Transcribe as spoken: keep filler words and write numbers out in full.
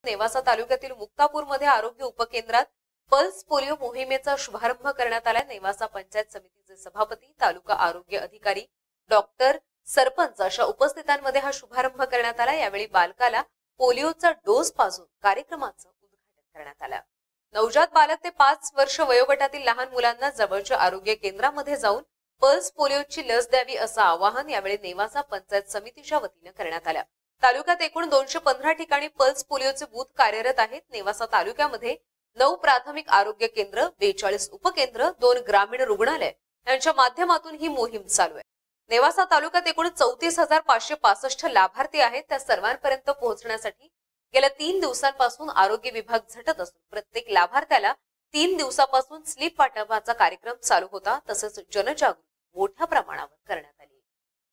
नेवासा तालुक्यातील मुक्तापूरमध्ये आरोग्य उपकेंद्रात pulse polio मोहिमेचा शुभारंभ करण्यात आला। नेवासा पंचायत समितीचे सभापती, तालुका आरोग्य अधिकारी, डॉक्टर, सरपंच अशा उपस्थितांमध्ये हा शुभारंभ करण्यात आला। यावेळी बालकाला पोलिओचा डोस पाजून कार्यक्रमाचं उद्घाटन करण्यात आलं। नवजात बालक ते पाच वर्ष वयोगटातील लहान मुलांना जवळच्या आरोग्य केंद्रामध्ये जाऊन पल्स पोलिओची लस द्यावी असं आवाहन यावेळी नेवासा पंचायत समितीच्या वतीने करण्यात आलं। तालुक्यात एकूण दोनशे पंधरा ठिकाणी पल्स पोलिओचे बूथ कार्यरत आहेत। नेवासा तालुक्यामध्ये नऊ प्राथमिक आरोग्य केंद्र, बेचाळीस उपकेंद्र, दोन ग्रामीण रुग्णालय यांच्या माध्यमातून ही मोहीम चालू आहे। नेवासा तालुक्यात एकूण चौतीस हजार पाचशे पासष्ट लाभार्थी आहेत। त्या सर्वांपर्यंत पोहोचण्यासाठी गेल्या तीन दिवसांपासून आरोग्य विभाग झटत असून प्रत्येक लाभार्थ्याला तीन दिवसापासून स्लिप वाटपाचा कार्यक्रम चालू होता। तसंच जनजागृती मोठ्या प्रमाणावर करण्यात